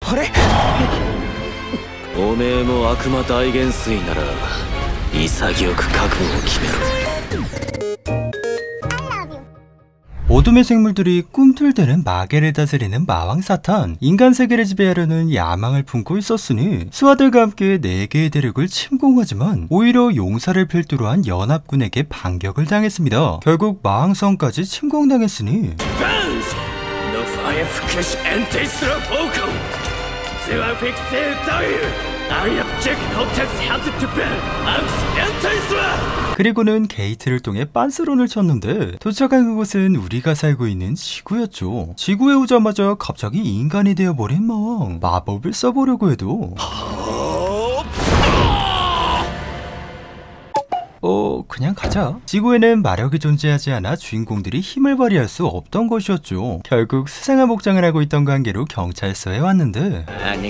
あれ？ おめえも悪魔大元帥なら潔く覚悟を決めろ。 어둠의 생물들이 꿈틀대는 마계를 다스리는 마왕 사탄, 인간 세계를 지배하려는 야망을 품고 있었으니 수하들과 함께 4개의 대륙을 침공하지만 오히려 용사를 필두로 한 연합군에게 반격을 당했습니다. 결국 마왕성까지 침공당했으니 그리고는 게이트를 통해 빤스론을 쳤는데 도착한 그곳은 우리가 살고 있는 지구였죠. 지구에 오자마자 갑자기 인간이 되어버린 마왕. 마법을 써보려고 해도 그냥 가자. 지구에는 마력이 존재하지 않아 주인공들이 힘을 발휘할 수 없던 것이었죠. 결국 수상한 복장을 하고 있던 관계로 경찰서에 왔는데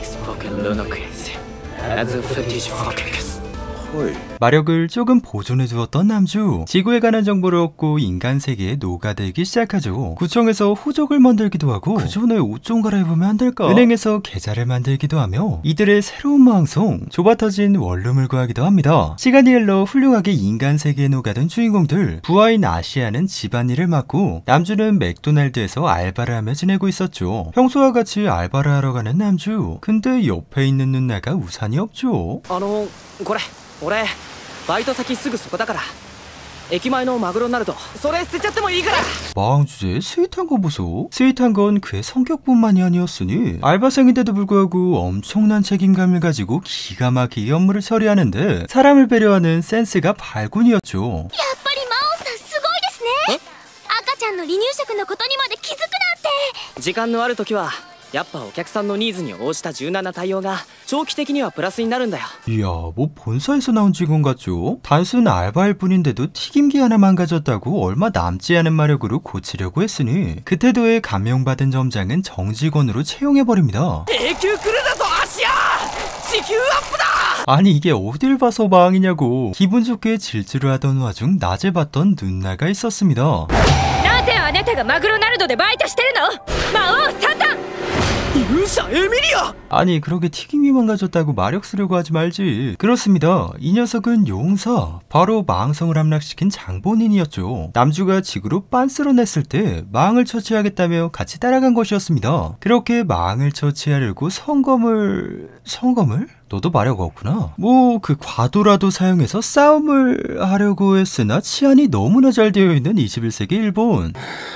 마력을 조금 보존해두었던 남주, 지구에 관한 정보를 얻고 인간 세계에 녹아들기 시작하죠. 구청에서 호적을 만들기도 하고 그 전에 옷 좀 갈아입으면 안 될까? 은행에서 계좌를 만들기도 하며 이들의 새로운 마왕성, 좁아터진 원룸을 구하기도 합니다. 시간이 흘러 훌륭하게 인간 세계에 녹아든 주인공들, 부하인 아시아는 집안일을 맡고 남주는 맥도날드에서 알바를 하며 지내고 있었죠. 평소와 같이 알바를 하러 가는 남주, 근데 옆에 있는 누나가 우산이 없죠. 俺バイト先すぐそこだから駅前のマグロになるとそれ捨てちゃってもいいから。 마왕 주제에 스윗한 거 보소. 스윗한 건 그의 성격뿐만이 아니었으니 알바생인데도 불구하고 엄청난 책임감을 가지고 기가 막히게 업무를 처리하는데 사람을 배려하는 센스가 발군이었죠. やっぱり魔王さんすごいですね。赤ちゃんの離乳食のことにまで気づくなんて。 時間のある時はやっぱお客さんのニーズに応じた柔軟な対応が長期的にはプラスになるんだよ。 이야, 뭐 본사에서 나온 직원 같죠? 단순 알바일 뿐인데도 튀김기 하나 망가졌다고 얼마 남지 않은 마력으로 고치려고 했으니 그 태도에 감명받은 점장은 정직원으로 채용해버립니다. 永久来るだぞ芦屋、時給アップだ。 아니 이게 어딜 봐서 마왕이냐고. 기분 좋게 질주를 하던 와중 낮에 봤던 누나가 있었습니다. なぜあなたがマグロナルドでバイトしてるの？魔王サタン！ 勇者エミリア! 아니 그렇게 튀김이 망가졌다고 마력 쓰려고 하지 말지. 그렇습니다. 이 녀석은 용사, 바로 마왕성을 함락시킨 장본인이었죠. 남주가 지구로 빤스러 냈을 때 마왕을 처치하겠다며 같이 따라간 것이었습니다. 그렇게 마왕을 처치하려고 성검을... 너도 마력 없구나. 뭐 그 과도라도 사용해서 싸움을 하려고 했으나 치안이 너무나 잘 되어 있는 21세기 일본.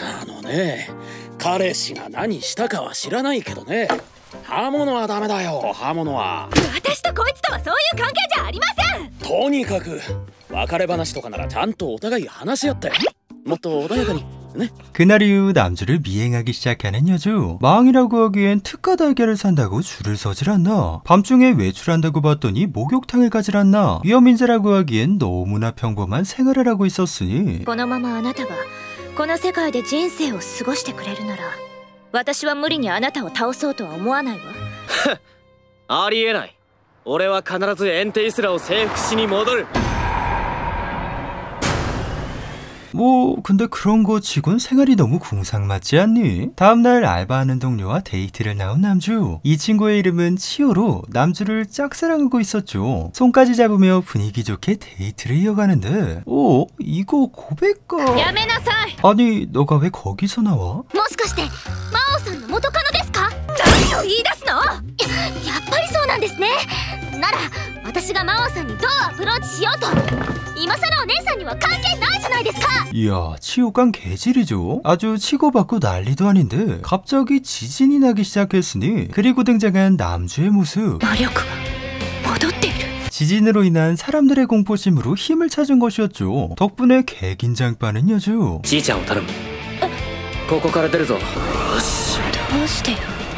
彼氏が何したかは知らないけどね。刃物はダメだよ、刃物は。 私とこいつとはそういう関係じゃありません。 とにかく別れ話とかならちゃんとお互い話し合ってもっと穏やかにね。 그날 이후 남주를 미행하기 시작하는 여주. 마왕이라고 하기엔 특가 달걀을 산다고 줄을 서질 않나. 밤중에 외출한다고 봤더니 목욕탕을 가질 않나. 위험인자라고 하기엔 너무나 평범한 생활을 하고 있었으니 このままあなたがこの世界で人生を過ごしてくれるなら私は無理にあなたを倒そうとは思わないわ。 ありえない。俺は必ずエンテイスラを征服しに戻る。 뭐 근데 그런 거 치곤 생활이 너무 궁상맞지 않니? 다음날 알바하는 동료와 데이트를 나온 남주. 이 친구의 이름은 치오로 남주를 짝사랑하고 있었죠. 손까지 잡으며 분위기 좋게 데이트를 이어가는데 이거 고백가? やめなさい。 아니 너가 왜 거기서 나와? もしかして魔王さんの元カノですか？何を言い出すの？やっぱりそうなんですね。なら私が魔王さんにどうアプローチしようと今さらお姉さんには関係ないじゃないですか。 이야 치오깡 개질이죠. 아주 치고받고 난리도 아닌데 갑자기 지진이 나기 시작했으니 그리고 등장한 남주의 모습. 지진으로 인한 사람들의 공포심으로 힘을 찾은 것이었죠. 덕분에 개긴장 빠는 여주. じいちゃんを頼む。ここから出るぞ。よし。 どうして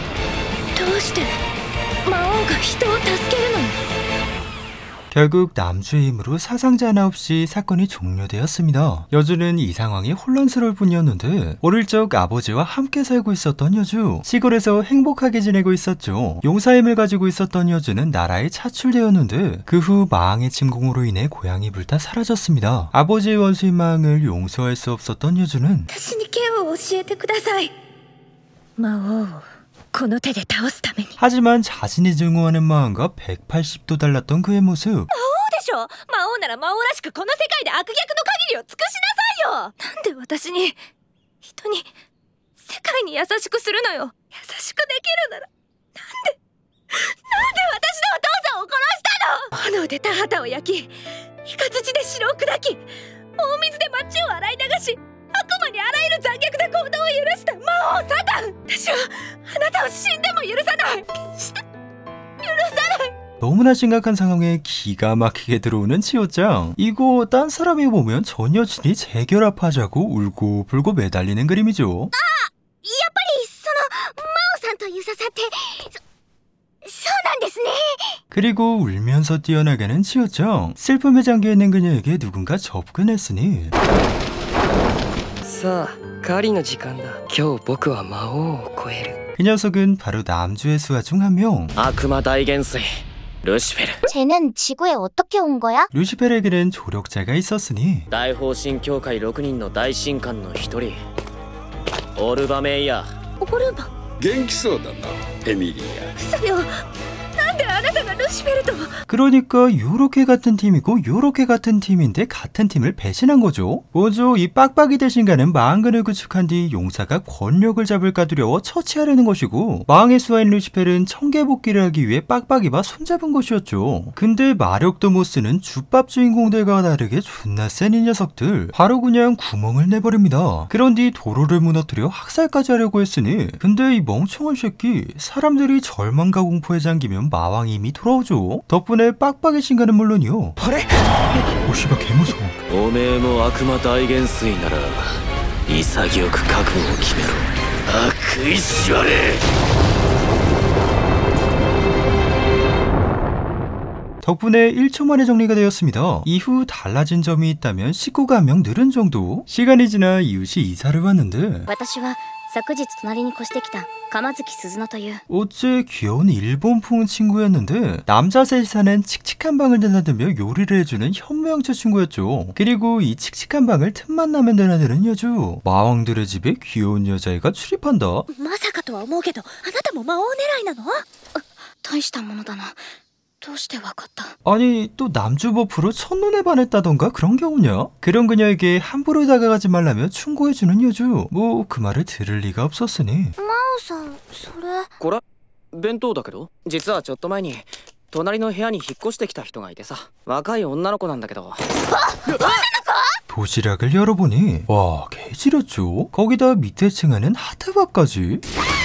魔王が人を助けるのに。 결국 남주의 힘으로 사상자 하나 없이 사건이 종료되었습니다. 여주는 이 상황이 혼란스러울 뿐이었는데 어릴 적 아버지와 함께 살고 있었던 여주. 시골에서 행복하게 지내고 있었죠. 용사의 힘을 가지고 있었던 여주는 나라에 차출되었는데 그 후 마왕의 침공으로 인해 고향이 불타 사라졌습니다. 아버지의 원수인 마왕을 용서할 수 없었던 여주는 私に剣を教えてください。魔王この手で倒すために。 하지만 자신이 증오하는 마음과 180도 달랐던 그의 모습. でしょ。魔王なら魔王らしくこの世界で悪逆の限りを尽くしなさいよ。なんで私に、人に、世界に優しくするのよ。優しくできるなら、なんで私のお父さんを殺したの。炎で田畑を焼き、イカ土で城を砕き、大水で町を洗い流し、悪魔にあらゆる残虐な行動を許した魔王サタン。私はあなたを死んでも許さない。許さない。 너무나 심각한 상황에 기가 막히게 들어오는 치요짱. 이거 딴 사람이 보면 전 여친이 재결합하자고 울고불고 매달리는 그림이죠. やっぱりその魔王さんと遊佐さんってそうなんですね。 그리고 울면서 뛰어나가는 치요짱. 슬픔에 잠겨있는 그녀에게 누군가 접근했으니 さあ狩りの時間だ。今日僕は魔王を超える。 그 녀석은 바로 남주의 수하 중 한 명. 악마大元帥 루시페르. 쟤는 지구에 어떻게 온 거야? 루시페르에게는 조력자가 있었으니 大方針協会6人の大神官の一人オルバメイヤ。 オルバ。 元気そうだな、エミリア。 嘘よ。なんであなたがルシフェルと。 그러니까 요렇게 같은 팀이고 요렇게 같은 팀인데 같은 팀을 배신한 거죠. 뭐죠? 이 빡빡이 대신가는 망근을 구축한 뒤 용사가 권력을 잡을까 두려워 처치하려는 것이고, 망의 수하인 루시펠은 청개복귀를 하기 위해 빡빡이와 손잡은 것이었죠. 근데 마력도 못 쓰는 줍밥 주인공들과 다르게 존나 센 이 녀석들 바로 그냥 구멍을 내버립니다. 그런 뒤 도로를 무너뜨려 학살까지 하려고 했으니, 근데 이 멍청한 새끼, 사람들이 절망과 공포에 잠기면 마왕이 이미 돌아오죠. 덕분에 빡빡이 신가는 물론이요. 오 씨발 개무서워. おめえも悪魔大元帥なら潔く覚悟を決めろ。悪意しわれ。 덕분에 1초 만에 정리가 되었습니다. 이후 달라진 점이 있다면 식구가 한 명 늘은 정도? 시간이 지나 이웃이 이사를 왔는데 私は昨日隣に越してきた鎌月鈴乃という。 어째 귀여운 일본풍 친구였는데 남자 셋이 사는 칙칙한 방을 드나들며 요리를 해주는 현모양처 친구였죠. 그리고 이 칙칙한 방을 틈만 나면 드나드는 여주. 마왕들의 집에 귀여운 여자애가 출입한다. まさかとは思うけど、あなたも魔王狙いなの？大したものだな。どうしてわかった？ 아니 또 남주 버프로 첫눈에 반했다던가 그런 경우냐? 그런 그녀에게 함부로 다가가지 말라며 충고해주는 여주. 뭐 그 말을 들을 리가 없었으니 魔王さん、それ。 これ弁当だけど、実はちょっと前に隣の部屋に引っ越してきた人がいてさ、若い女の子なんだけど。 도시락을 열어보니 와 개지렸죠. 거기다 밑에 층에는 하트밥까지.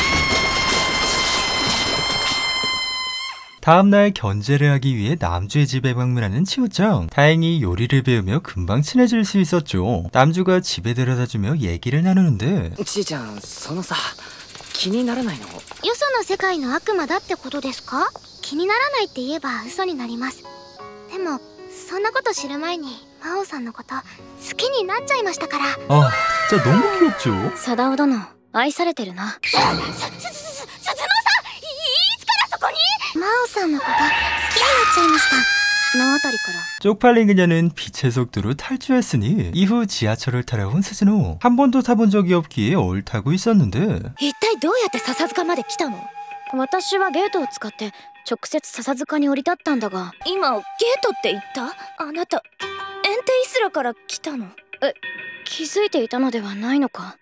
다음날 견제를 하기 위해 남주의 집에 방문하는 치우짱. 다행히 요리를 배우며 금방 친해질 수 있었죠. 남주가 집에 데려다주며 얘기를 나누는데 ちーちゃん、そのさ、気にならないの？ よその世界の悪魔だってことですか？気にならないって言えば嘘になります。でもそんなこと知る前に魔王さんのこと好きになっちゃいましたから。 아 진짜 너무 귀엽죠. 貞夫殿、愛されてるな。鈴乃さん、いつからそこに？魔王さんのこと好きになっちゃいました。のあたりから。 쪽팔린 그녀는 빛의 속도로 탈주했으니 이후 지하철을 타러 온 스즈노. 한 번도 타본 적이 없기에 얼타고 있었는데 一体どうやって笹塚まで来たの？私はゲートを使って直接笹塚に降り立ったんだが。今ゲートって言った？あなたエンテイスラから来たの？気づいていたのではないのか？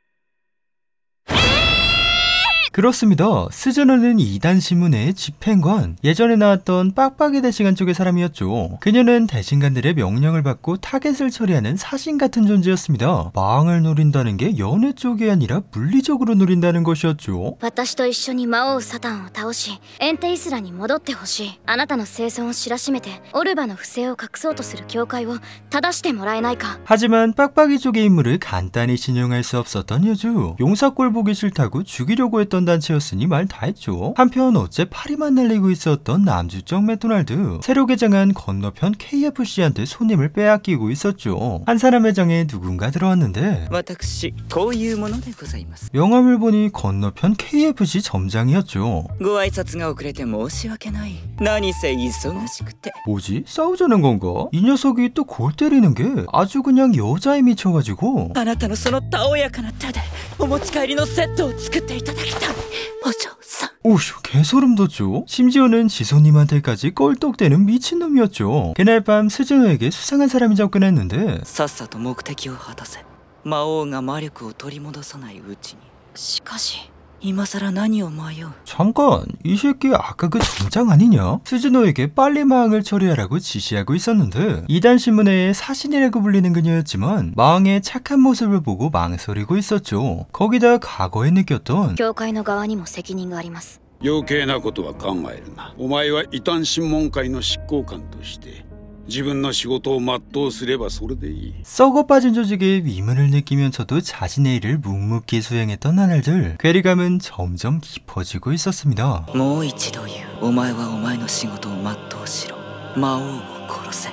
그렇습니다. 스즈노는 2단 신문의 집행관, 예전에 나왔던 빡빡이 대신관 쪽의 사람이었죠. 그녀는 대신관들의 명령을 받고 타겟을 처리하는 사신 같은 존재였습니다. 마왕을 노린다는 게 연애 쪽이 아니라 물리적으로 노린다는 것이었죠. 私と一緒に魔王サタンを倒しエンテイスラに戻ってほしい。あなたの生存を知らしめてオルバの不正を隠そうとする教会を正してもらえないか。 하지만 빡빡이 쪽의 임무를 간단히 신용할 수 없었던 여주. 용사꼴 보기 싫다고 죽이려고 했던 단체였으니 말 다 했죠. 한편 어째 파리만 날리고 있었던 남주적 맥도날드. 새로 개장한 건너편 KFC한테 손님을 빼앗기고 있었죠. 한 사람 매장에 누군가 들어왔는데 私こういうものでございます。 명함을 보니 건너편 KFC 점장이었죠. ご挨拶が遅れて申し訳ない。何せ忙しくて。 뭐지? 싸우자는 건가? 이 녀석이 또 골 때리는 게 아주 그냥 여자에 미쳐가지고 あなたのそのたおやかな手でお持ち帰りのセットを作っていただきたい。お嬢様。 오휴, 개소름 돋죠? 심지어는 지소님한테까지 껄떡대는 미친놈이었죠. 그날 밤 스즈노에게 수상한 사람이 접근했는데 さっさと目的を果たせ。魔王が魔力を取り戻さないうちに。 しかし今さら何を迷う。 잠깐, 이 새끼 아까 그 점장 아니냐? 스즈노에게 빨리 마왕을 처리하라고 지시하고 있었는데 이단 신문의 사신이라고 불리는 그녀였지만 마왕의 착한 모습을 보고 망설이고 있었죠. 거기다 과거에 느꼈던 教会の側にも責任があります。 余計なことは考えるな。お前は異端審問会の執行官として自分の仕事を全うすればそれでいい。 썩어 빠진 조직의 위문을 느끼면서도 자신의 일을 묵묵히 수행했던 나날들. 괴리감은 점점 깊어지고 있었습니다. もう一度言う。お前はお前の仕事を全うしろ。魔王を殺せ。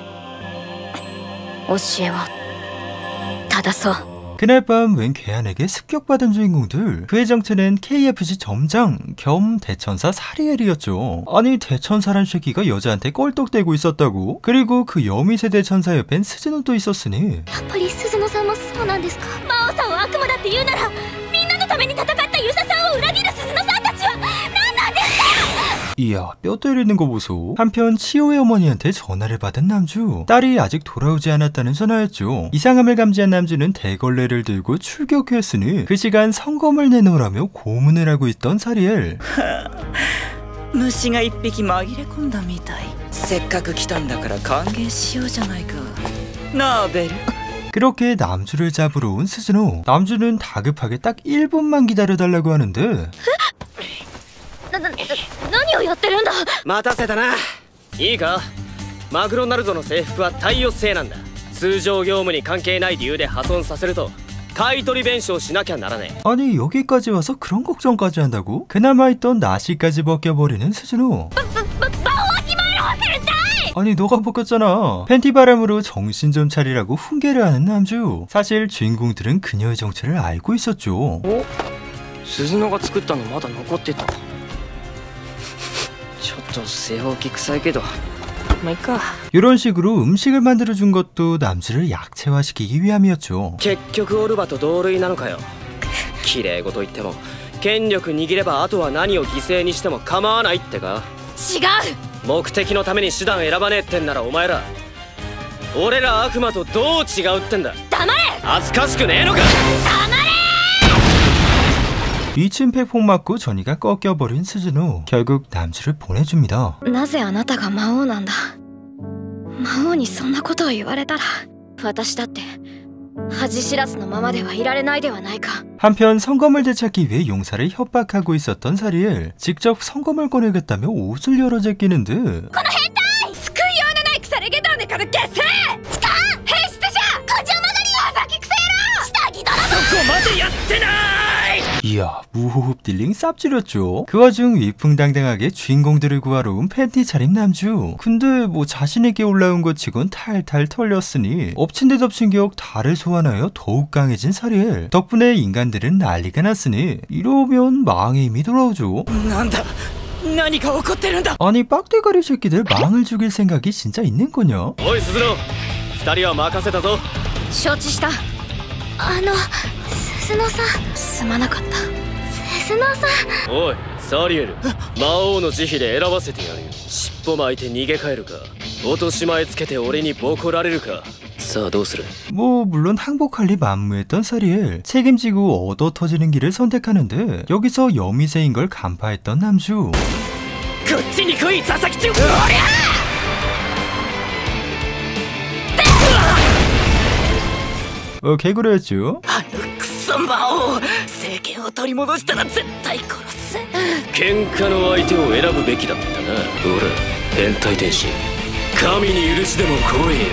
教えを正そう。 그날 밤 웬 괴한에게 습격받은 주인공들. 그의 정체는 KFC 점장 겸 대천사 사리엘이었죠. 아니 대천사란 새끼가 여자한테 껄떡대고 있었다고? 그리고 그 여미세대 천사 옆엔 스즈노도 있었으니 やっぱり鈴野さんもそうなんですか。魔王さんを悪魔だって言うなら、みんなのために戦った遊佐さんを裏切る鈴野さんたちは何なんですか。 이야, 뼈 때리는 거 보소. 한편 치오의 어머니한테 전화를 받은 남주. 딸이 아직 돌아오지 않았다는 전화였죠. 이상함을 감지한 남주는 대걸레를 들고 출격했으니 그 시간 성검을 내놓으라며 고문을 하고 있던 사리엘. 虫が一匹紛れ込んだみたい。せっかく来たんだから歓迎しようじゃないか。なあベル。 그렇게 남주를 잡으러 온 스즈노. 남주는 다급하게 딱 1분만 기다려달라고 하는데 何をやってるんだ。 待たせたな。いいか、マクロナルドの制服は貸与制なんだ。通常業務に関係ない理由で破損させると買い取り弁償しなきゃならねえ。 아니 여기까지 와서 그런 걱정까지 한다고? 그나마 있던 나시까지 벗겨버리는 스즈노. 아니 너가 벗겼잖아. 팬티 바람으로 정신 좀 차리라고 훈계를 하는 남주. 사실 주인공들은 그녀의 정체를 알고 있었죠. 鈴野が作ったのまだ残ってた。ちょっと正方形臭いけどまあいっか。 이런 식으로 음식을 만들어준 것도 남주를 약체화시키기 위함이었죠. 結局オルバと同類なのかよ。綺麗事言っても権力握ればあとは何を犠牲にしても構わないってか。 違う。 目的のために手段選ばねえってんならお前ら俺ら悪魔とどう違うってんだ。 黙れ。 恥ずかしくねえのか。 뒤침팩 맞고 전이가 꺾여버린 스즈노. 결국 남주를 보내줍니다. なぜあなたが魔王なんだ。魔王にそんなことを言われたら私だって恥知らずのままではいられないではないか。 한편 성검을 되찾기 위해 용사를 협박하고 있었던 사리엘. 직접 성검을 꺼내겠다며 옷을 열어 제끼는 듯. この変態救いようのない腐れ下駄でから消せ。痴漢変質者こじょ曲がりは先くせろ下着泥棒。 そこまでやってない。 이야, 무호흡 딜링 쌉지렸죠. 그 와중 위풍당당하게 주인공들을 구하러 온 팬티 차림 남주. 근데 뭐 자신에게 올라온 것 치곤 탈탈 털렸으니 엎친 데 덮친 격 달을 소환하여 더욱 강해진 사리엘. 덕분에 인간들은 난리가 났으니 이러면 망의 힘이 돌아오죠. なんだ。何が起こってるんだ。 아니 빡대가리 새끼들 망을 죽일 생각이 진짜 있는 거냐? おい鈴野、二人は任せたぞ。 承知した。鈴野さんすまなかった。鈴野さん。 おいサリエル、魔王の慈悲で選ばせてやるよ。尻尾巻いて逃げ帰るか、落とし前つけて俺にボコられるか。さあどうする。 뭐 물론 항복할 리 만무했던 사리엘. 책임지고 얻어 터지는 길을 선택하는데 여기서 여미새인 걸 간파했던 남주. こっちに来い佐々木中。 개구리였죠. クソ魔王。政権を取り戻したら絶対殺す。 喧嘩の相手を選ぶべきだったな。ほら変態天使、神に許しでも来いよ。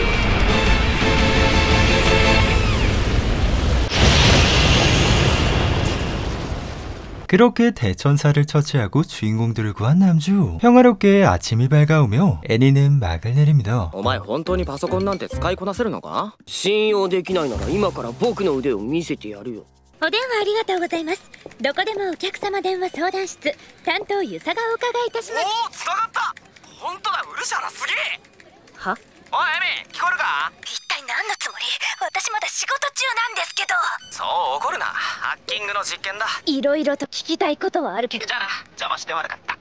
그렇게 대천사를 처치하고 주인공들을 구한 남주. 평화롭게 아침이 밝아오며 애니는 막을 내립니다. お前本当にパソコンなんて使いこなせるのか。信用できないなら今から僕の腕を見せてやるよ。 お電話ありがとうございます。どこでもお客様電話相談室担当遊佐がお伺いいたします。 おお、つながった。本当だ、ウルシャラすげえ。 は。 おいエミ、聞こえるか。 一体何のつもり。私まだ仕事中なんですけど。 そう怒るな。ハッキングの実験だ。 いろいろと聞きたいことはあるけど。 じゃあな、邪魔して悪かった。